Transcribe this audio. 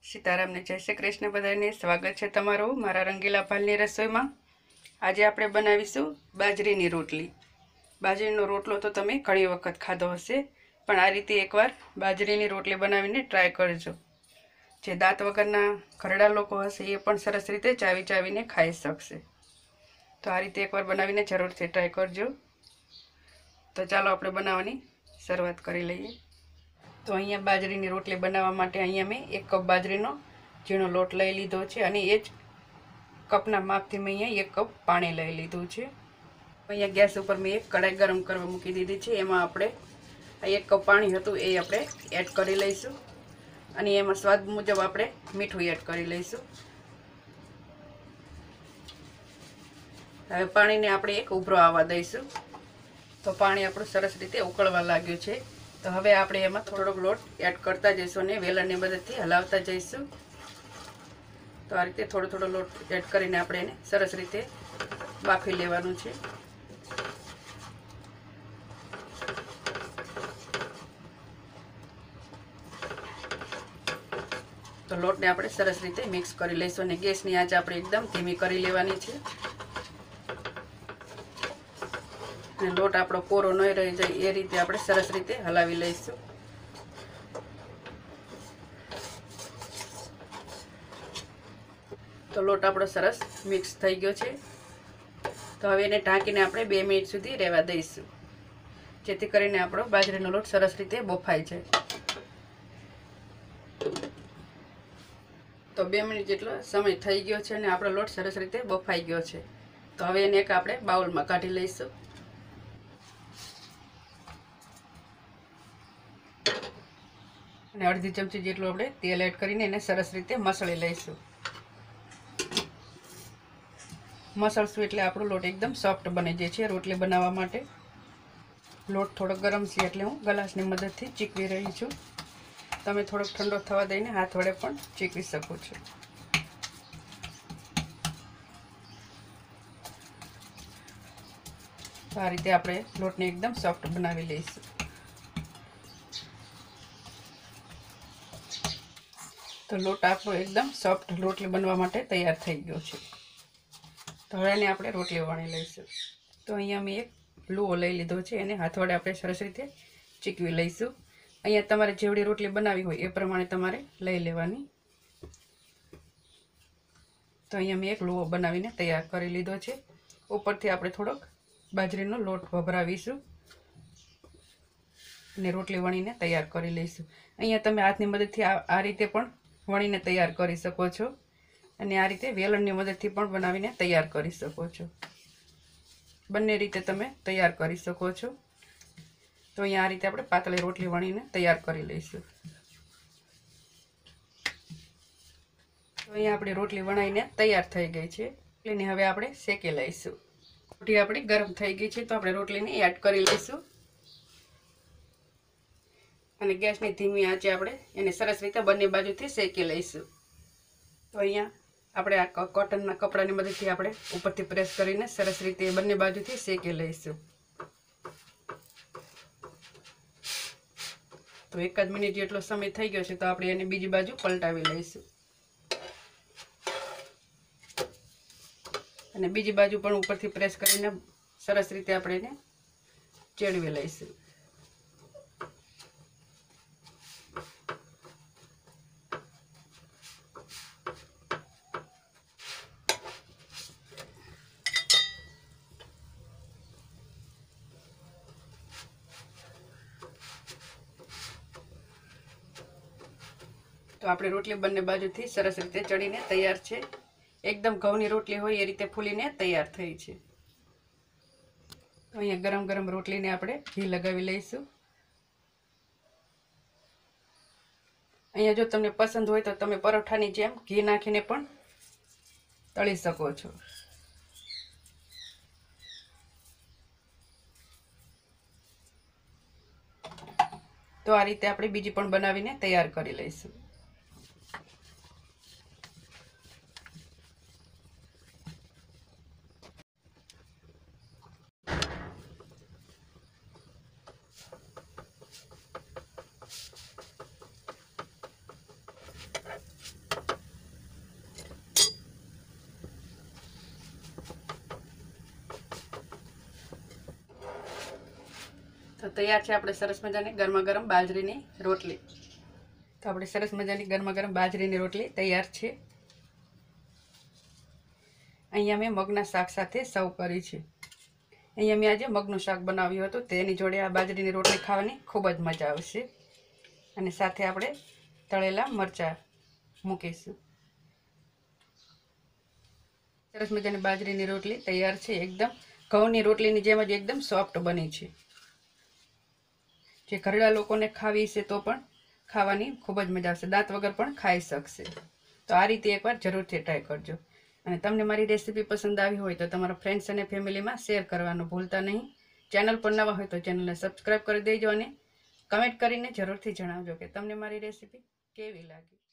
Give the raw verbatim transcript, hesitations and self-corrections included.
सीताराम ने जय श्री कृष्ण बधाने स्वागत है तमारू मारा रंगीला भालनी रसोई में। आज आपणे बनावीशुं बाजरीनी रोटली। बाजरीनो रोटलो तो तमे घणी वखत खाधो हशे, पण आ रीते एकवार बाजरीनी रोटली बनावीने ट्राय करजो। जे दांत वगरना घरड़ा लोको हशे ए पण सरस रीते चावी चावीने खाई शकशे। तो आ रीते एकवार बनावीने जरूरथी ट्राय करजो। तो चालो आपणे बनाववानी शरूआत करी लईए। तो अहींया बाजरीनी रोटली बनाववा माटे अहींया मैं एक कप बाजरीनो झीणो लोट लई लीधो छे अने ए ज कपना मापथी मैं अहींया एक कप पाणी लई लीधुं छे। अहींया गैस उपर मैं एक कढ़ाई गरम करवा मूकी दीधी छे। एमां आपणे एक कप पाणी हतुं ए आपणे एड करी लईशुं अने एमां स्वाद मुजब आपणे मीठुं एड करी लईशुं। हवे पाणीने आपणे एक उभरो आववा दईशुं। तो पाणी आपणुं सरस रीते उकळवा लाग्युं छे। तो हवे आपणे एमां थोड़ोक लोट एड करता जईशुं अने वेलणनी मददथी हलावता जईशुं। तो आ रीते थोड़ो थोड़ो लोट एड करीने आपणे एने सरस रीते बाफी लेवानुं छे। तो लोटने आपणे सरस रीते मिक्स करी लईशुं अने गैसनी आंच आपणे एकदम धीमी करी लेवानी छे। लोट आपणो कोरो नहीं रही जाए ए रीते आपणे सरस रीते हलावी लईशुं। तो लोट आपणो सरस मिक्स थई गयो छे। तो हवे एने ढांकीने आपणे बे मिनिट सुधी रहेवा दईशुं, जेथी करीने आपणो बाजरीनो लोट सरस रीते बफाई जाय। तो बे मिनिट जेटलो समय थई गयो छे अने आपणो लोट सरस रीते बफाई गयो छे। तो हवे एने एक आपणे बाउलमां काढी लईशुं। अर्धी चमची जेटलुं आपणे तेल एड करीने एने सरस रीते मसळी लईशुं। मसळशुं एटले आपणो लोट एकदम सॉफ्ट बनी जाय छे रोटली बनाववा माटे। लोट थोड़ो गरम छे एटले हूँ गलासनी मददथी चीकवी रही छुं। तमे थोड़ो ठंडो थवा दईने हाथ वडे पण चीकवी शको छो। तो आ रीते आपणे लोटने एकदम सॉफ्ट बनावी लईशुं। तो लोट आपणो एकदम सॉफ्ट रोटली बनवा माटे तैयार थई गयो छे। तो हवे आने आपणे रोटली वणी लईशुं। तो अहींया मैं एक लूओ लई लीधो छे एने हाथ वडे आपणे सरस रीते चीकवी लईशुं। अहींया तमारे जेवडी रोटली बनावी होय ए प्रमाणे तमारे लई लेवानी। तो अहींया मैं एक लूओ बनावीने तैयार करी लीधो छे। उपरथी आपणे थोड़ोक बाजरीनो लोट भभरावीशुं अने रोटली वणीने तैयार करी लईशुं। अहींया तमे हाथनी मददथी आ रीते पण वणीने तैयार करी शको छो अने आ रीते वेलणनी मददथी पण बनावीने तैयार करी शको छो। बंने रीते तमे तैयार करी शको छो। तो अहींया आ रीते आपणे पातળી रोटली वणीने तैयार करी लईशुं। तो अहींया आपणी रोटली वणाईने तैयार थई गई छे। रोटलीने हवे आपणे शेकी लईशुं। रोटली आपणी गरम थई गई छे तो आपणे रोटलीने एड करी लईशुं अने गैसनी धीमी आंचे आपणे एने सरस रीते बंने बाजुथी शेकी लईशुं। तो अहींया आपणे आ कॉटनना कपडानी मददथी आपणे उपरथी प्रेस करीने सरस रीते बंने बाजुथी शेकी लईशुं। तो एक ज मिनिट जेटलो समय थई गयो छे तो आपणे एने बीजी बाजु पलटावी लईशुं अने बीजी बाजु पण उपरथी प्रेस करीने सरस रीते आपणे एने चेडवी लईशुं। तो आपणी रोटली बंने बाजुथी सरस रीते चढ़ीने तैयार छे। एकदम घऊनी रोटली होय ए रीते फूलीने तैयार थई छे। तो अहींया गरम गरम रोटलीने आपणे घी लगावी लईशुं। अहींया जो तमने पसंद होय तो तमे परोठानी जेम घी नाखीने पण तળી शको छो। तो आ रीते आपणे बीजी पण बनावीने तैयार करी लईशुं। તો તૈયાર છે આપણે સરસ મજાની ગરમા ગરમ બાજરીની રોટલી. તો આપણે સરસ મજાની ગરમા ગરમ બાજરીની રોટલી તૈયાર છે. અહીંયા મેં મગના શાક સાથે સર્વ કરી છે. અહીંયા મેં આજે મગનું શાક બનાવ્યું હતું, તેની જોડે આ બાજરીની રોટલી ખાવાની ખૂબ જ મજા આવશે. અને સાથે આપણે તળેલા મરચાં મૂકીશું. સરસ મજાની બાજરીની રોટલી તૈયાર છે. એકદમ ઘઉંની રોટલીની જેમ જ એકદમ સોફ્ટ બની છે. જે ઘરડા લોકોને ખાવી છે તો પણ ખાવાની ખૂબ જ મજા આવશે, દાંત વગર પણ ખાઈ શકશે. તો આ રીતે એકવાર જરૂરથી ટ્રાય કરજો. અને તમને મારી રેસીપી પસંદ આવી હોય તો તમારા ફ્રેન્ડ્સ અને ફેમિલીમાં શેર કરવાનું ભૂલતા નહીં. ચેનલ પર નવા હોય તો ચેનલને સબસ્ક્રાઈબ કરી દેજો અને કમેન્ટ કરીને જરૂરથી જણાવજો કે તમને મારી રેસીપી કેવી લાગી.